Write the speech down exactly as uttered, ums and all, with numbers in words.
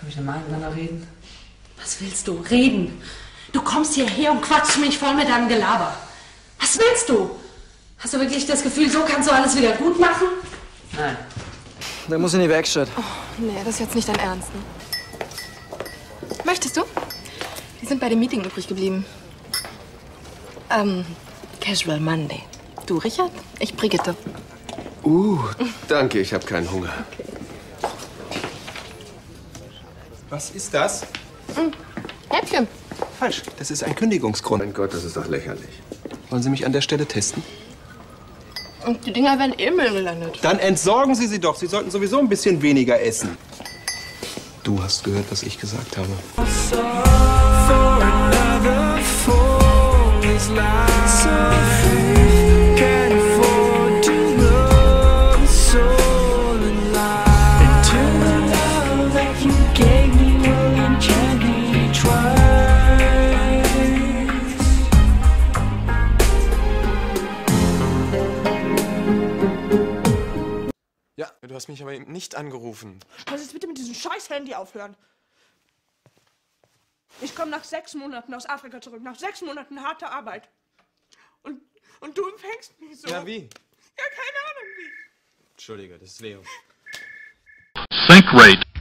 Können wir mal miteinander reden? Was willst du? Reden? Du kommst hierher und quatschst mich voll mit deinem Gelaber. Was willst du? Hast du wirklich das Gefühl, so kannst du alles wieder gut machen? Nein. Der muss in die Werkstatt. Oh, nee, das ist jetzt nicht dein Ernst. Ne? Möchtest du? Die sind bei dem Meeting übrig geblieben. Ähm, Casual Monday. Du, Richard? Ich, Brigitte. Uh, danke, ich habe keinen Hunger. Okay. Was ist das? Hm, Häppchen. Falsch, das ist ein Kündigungsgrund. Mein Gott, das ist doch lächerlich. Wollen Sie mich an der Stelle testen? Und die Dinger werden eh im Müll gelandet. Dann entsorgen Sie sie doch. Sie sollten sowieso ein bisschen weniger essen. Du hast gehört, was ich gesagt habe. Ja, du hast mich aber eben nicht angerufen. Kannst du jetzt bitte mit diesem scheiß Handy aufhören? Ich komme nach sechs Monaten aus Afrika zurück, nach sechs Monaten harter Arbeit. Und, und du empfängst mich so. Ja, wie? Ja, keine Ahnung wie. Entschuldige, das ist Leo. Sync rate